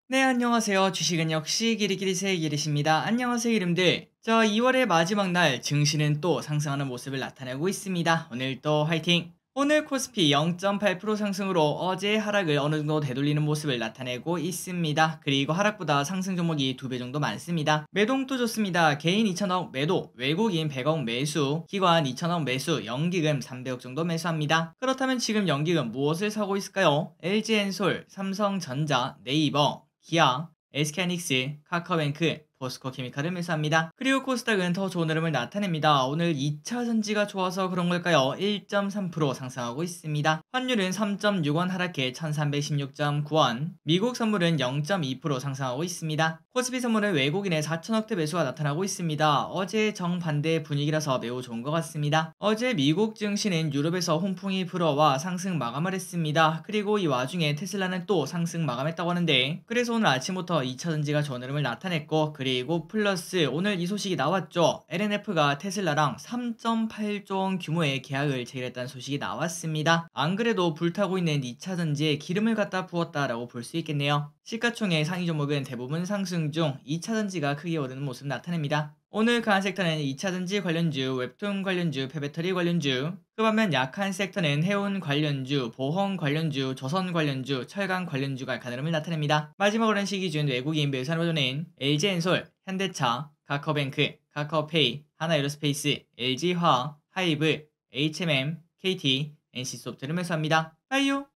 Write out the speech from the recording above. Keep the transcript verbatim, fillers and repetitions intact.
네, 안녕하세요. 주식은 역시 기리기리새 기리십니다. 안녕하세요, 이름들. 자, 이월의 마지막 날 증시는 또 상승하는 모습을 나타내고 있습니다. 오늘 또 화이팅! 오늘 코스피 영 점 팔 퍼센트 상승으로 어제의 하락을 어느 정도 되돌리는 모습을 나타내고 있습니다. 그리고 하락보다 상승 종목이 두 배 정도 많습니다. 매동도 좋습니다. 개인 이천억 매도, 외국인 백억 매수, 기관 이천억 매수, 연기금 삼백억 정도 매수합니다. 그렇다면 지금 연기금 무엇을 사고 있을까요? 엘지엔솔, 삼성전자, 네이버, 기아, 에스케이하이닉스, 카카오뱅크, 포스코케미칼을 매수합니다. 그리고 코스닥은 더 좋은 흐름을 나타냅니다. 오늘 이 차 전지가 좋아서 그런 걸까요? 일 점 삼 퍼센트 상승하고 있습니다. 환율은 삼 점 육 원 하락해 천삼백십육 점 구 원, 미국 선물은 영 점 이 퍼센트 상승하고 있습니다. 코스피 선물은 외국인의 사천억대 매수가 나타나고 있습니다. 어제 정반대의 분위기라서 매우 좋은 것 같습니다. 어제 미국 증시는 유럽에서 홍풍이 불어와 상승 마감을 했습니다. 그리고 이 와중에 테슬라는 또 상승 마감했다고 하는데, 그래서 오늘 아침부터 이 차 전지가 좋은 흐름을 나타냈고, 그리고 플러스 오늘 이 소식이 나왔죠. 엘엔에프가 테슬라랑 삼 점 팔 조 원 규모의 계약을 체결했다는 소식이 나왔습니다. 안 그래도 불타고 있는 이 차 전지에 기름을 갖다 부었다라고 볼 수 있겠네요. 시가총액 상위 종목은 대부분 상승 중 이 차 전지가 크게 오르는 모습 나타냅니다. 오늘 강한 섹터는 이 차 전지 관련주, 웹툰 관련주, 폐배터리 관련주. 그 반면 약한 섹터는 해운 관련주, 보험 관련주, 조선 관련주, 철강 관련주가 약한 흐름을 나타냅니다. 마지막으로는 시기준 외국인 매수하는 엘지엔솔, 현대차, 카카오뱅크, 카카오페이, 하나에어로스페이스, 엘지화학, 하이브, 에이치엠엠, 케이티, 엔씨소프트를 매수합니다. 빠이요!